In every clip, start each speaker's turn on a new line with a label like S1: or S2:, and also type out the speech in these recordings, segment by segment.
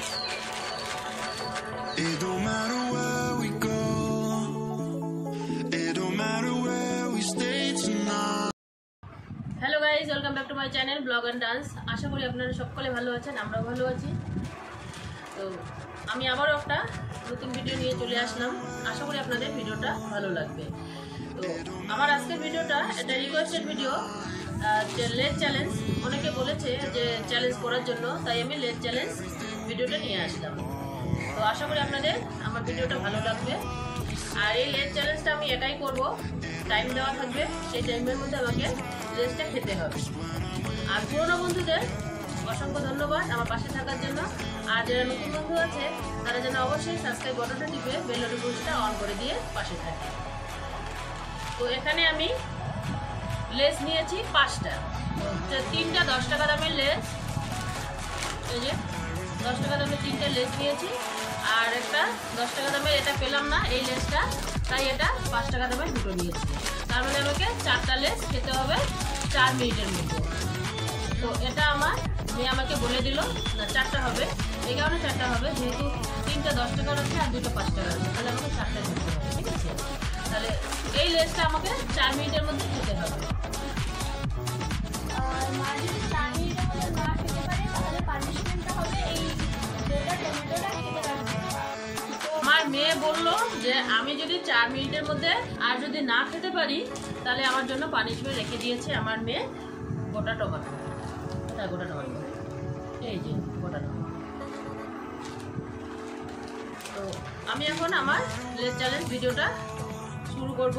S1: It don't matter where we go. It don't matter where we stay tonight.
S2: Hello guys, welcome back to my channel blog and dance. আশা করি আপনারা সকলে ভালো আছেন, আমরাও ভালো আছি। তো আমি আবারও একটা নতুন ভিডিও নিয়ে চলে আসলাম। আশা করি আপনাদের ভিডিওটা ভালো লাগবে। তো আমার আজকের ভিডিওটা একটা রিকোয়েস্টেড ভিডিও, যে লেট চ্যালেঞ্জ। অনেকে বলেছে যে চ্যালেঞ্জ করার জন্য, তাই আমি লেট চ্যালেঞ্জ ভিডিওটা নিয়ে আসলাম। তো আশা করি আপনাদের আমার ভিডিওটা ভালো লাগবে। আর এই লেট চ্যালেঞ্জটা আমি একাই করব, টাইম দেওয়া থাকবে, সেই টাইমের মধ্যে আমাকে লেটটা খেতে হবে। আর পুরোনো বন্ধুদের অসংখ্য ধন্যবাদ আমার পাশে থাকার জন্য। আর যারা নতুন বন্ধু আছে তারা যেন অবশ্যই সাবস্ক্রাইব বাটনটা টিপে বেল নোটিফিকেশনটা অন করে দিয়ে পাশে থাকে। তো এখানে আমি লেস নিয়েছি 5টা, 3টা 10 টাকা দামের লেস, এই যে 10 টাকা দামের 3টে লেস নিয়েছি। আর একটা 10 টাকা দামের এটা পেলাম না এই লেসটা, তাই এটা 5 টাকা দামের দুটো নিয়েছি। তার মানে আমাকে 4টা লেস খেতে হবে 4 মিনিটের মধ্যে। তো এটা আমার মেয়ে আমাকে বলে দিল না 4টা হবে, এই কারণে 4টা হবে, যেহেতু 3টা 10 টাকার আছে আর 2টা 5 টাকার আছে, তাহলে আমাকে 4টা খেতে হবে। ঠিক আছে, তাহলে এই লেসটা আমাকে 4 মিনিটের মধ্যে খেতে হবে।
S3: মা যদি 4 মিনিটের মধ্যে না খেতে পারে তাহলে পানিশমেন্টটা হবে এই গোটা টমেটোটা কেটে রাখতে।
S2: আমার মেয়ে বললো যে আমি যদি 4 মিনিটের মধ্যে আর যদি না খেতে পারি তাহলে আমার জন্য পানিশমেন্ট রেখে দিয়েছে আমার মেয়ে গোটা টমেটো। গোটা টমেটো, এই যে গোটা টমেটো। তো আমি এখন আমার লেট চ্যালেঞ্জ ভিডিওটা শুরু করব।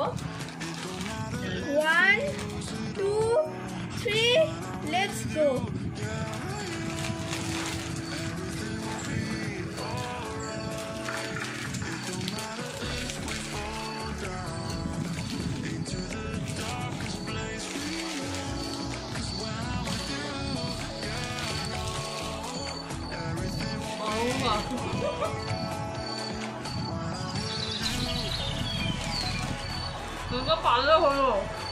S3: 1 2 3 লেটস গো।
S2: তোকে পারলে হলো।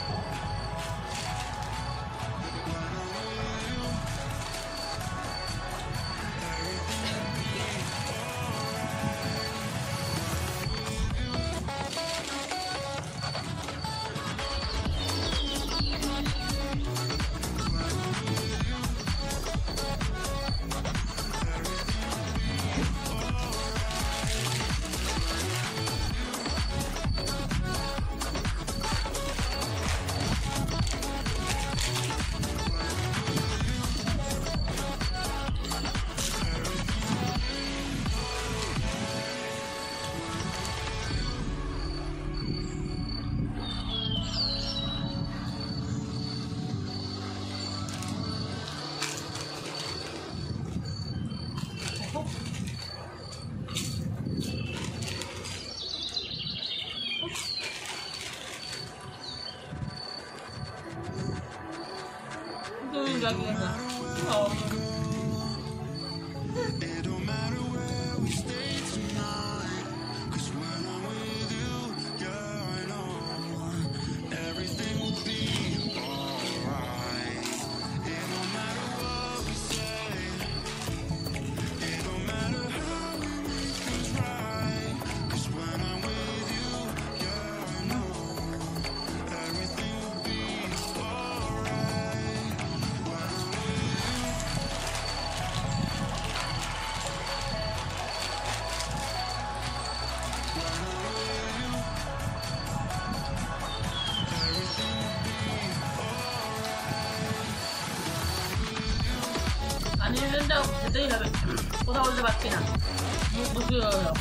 S1: It don't matter where we stay tonight. 'Cause when I'm with you, yeah, I know everything will be alright. It don't matter what we say. It don't matter how we make things right. 'Cause when I'm with you, yeah, I know everything will be alright. When I'm with you.
S2: পানিশমেন্টটাও খেতেই হবে, কথা বলতে পারছি না, মুখ বুঝিয়ে হয়ে গেল।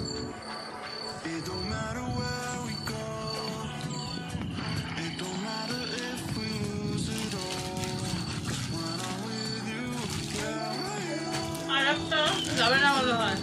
S1: It don't matter where we go. It don't matter
S2: যাবে না মনে হয়।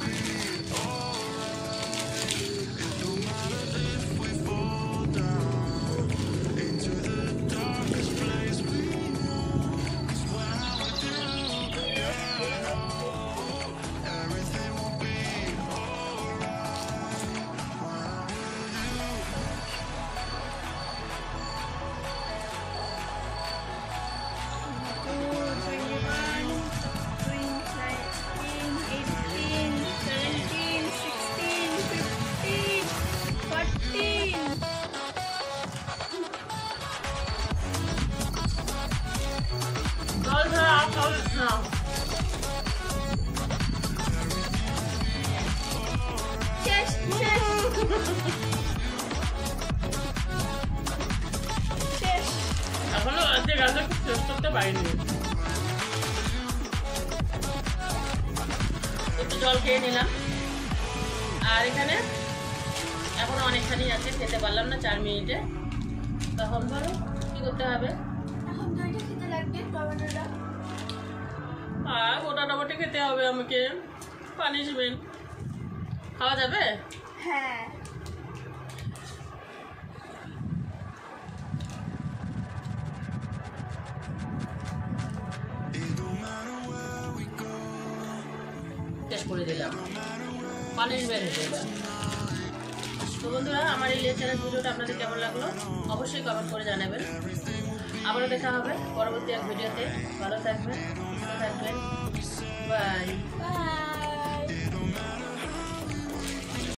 S2: জল ছাড়া আর খাওয়া না।
S3: শেষ শেষ শেষ।
S2: এখনো অর্ধেক আছে, শেষ করতে পারিনি। একটু জল খেয়ে নিলাম। আর এখানে এখনো অনেকখানি আছে, খেতে পারলাম না 4 মিনিটে। তখন ধরো কি করতে হবে,
S3: এখন দইটা খেতে লাগবে টমেটোটা।
S2: আর গোটা টমেটো খেতে হবে আমাকে। পানিশমেন্ট। খাওয়া যাবে?
S3: হ্যাঁ
S2: শেষ করে দিলাম। পানিশমেন্ট হিসেবে। তো বন্ধুরা, আমার এই লেকচারের ভিডিওটা আপনাদের কেমন লাগলো অবশ্যই কমেন্ট করে জানাবেন। আবারও দেখা হবে পরবর্তী এক ভিডিওতে। ভালো থাকবেন, সুস্থ থাকবেন। বাই।
S3: বাই।